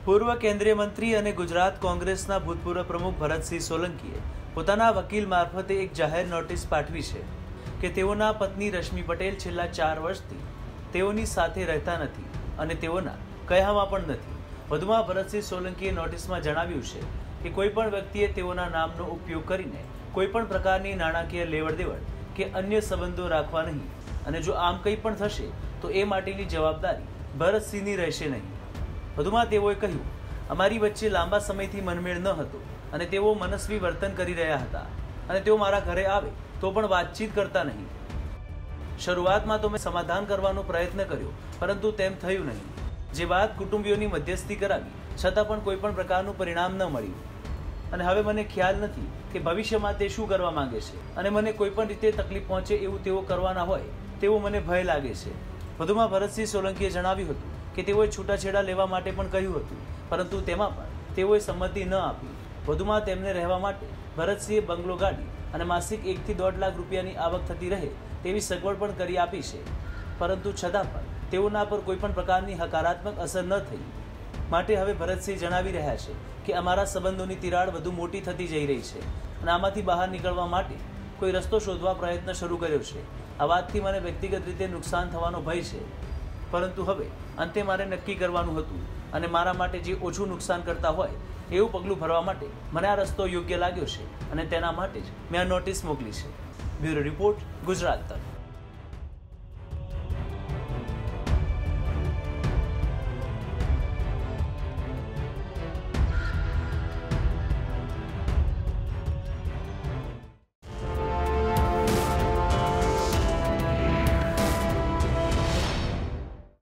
પૂર્વ કેન્દ્રીય મંત્રી અને ગુજરાત કોંગ્રેસના ભૂતપૂર્વ પ્રમુખ ભરતસિંહ સોલંકીએ પોતાના વકીલ મારફતે એક જાહેર નોટિસ પાઠવી છે કે તેઓના પત્ની રશ્મિ પટેલ છેલ્લા 4 વર્ષથી તેઓની સાથે રહેતા નથી અને તેઓના કહેવામાં પણ નથી। વધુમાં ભરતસિંહ સોલંકીએ નોટિસમાં જણાવ્યું છે કે કોઈપણ વ્યક્તિએ તેઓના નામનો ઉપયોગ કરીને કોઈપણ પ્રકારની નાણાકીય લેવડ-દેવડ કે અન્ય સંબંધો રાખવા નહીં અને જો આમ કંઈ પણ થશે તો એ માટેની જવાબદારી ભરતસિંહની રહેશે નહીં। વધુમાં તેઓએ કહ્યું, અમારી વચ્ચે લાંબા સમયથી મનમેળ ન હતો અને તેઓ મનસ્વી વર્તન કરી રહ્યા હતા અને તેઓ મારા ઘરે આવે તો પણ વાતચીત કરતા નહીં। શરૂઆતમાં તો મેં સમાધાન કરવાનો પ્રયત્ન કર્યો પરંતુ તેમ થયું નહીં, જે બાદ કુટુંબીઓની મધ્યસ્થી કરાવી છતાં પણ કોઈ પણ પ્રકારનું પરિણામ ન મળ્યું અને હવે મને ખ્યાલ નથી કે ભવિષ્યમાં તે શું કરવા માંગે છે અને મને કોઈ પણ રીતે તકલીફ પહોંચે એવું તેઓ કરવાના હોય તેવો મને ભય લાગે છે। વધુમાં ભરતસિંહ સોલંકીએ જણાવ્યું હતું કે તેઓએ છૂટાછેડા લેવા માટે પણ કહ્યું હતું પરંતુ તેમાં પણ તેઓએ સંમતિ ન આપી। વધુમાં તેમને રહેવા માટે ભરતસિંહે બંગલો ગાડી અને માસિક 1 થી 1.5 લાખ રૂપિયાની આવક થતી રહે તેવી સગવડ પણ કરી આપી છે, પરંતુ છતાં પણ તેઓના પર કોઈ પણ પ્રકારની હકારાત્મક અસર ન થઈ। માટે હવે ભરતસિંહ જણાવી રહ્યા છે કે અમારા સંબંધોની તિરાડ વધુ મોટી થતી જઈ રહી છે અને આમાંથી બહાર નીકળવા માટે કોઈ રસ્તો શોધવા પ્રયત્ન શરૂ કર્યો છે। આ વાતથી મને વ્યક્તિગત રીતે નુકસાન થવાનો ભય છે, પરંતુ હવે અંતે મારે નક્કી કરવાનું હતું અને મારા માટે જે ઓછું નુકસાન કરતા હોય એવું પગલું ભરવા માટે મને આ રસ્તો યોગ્ય લાગ્યો છે અને તેના માટે જ મેં આ નોટિસ મોકલી છે। બ્યુરો રિપોર્ટ, ગુજરાત તક।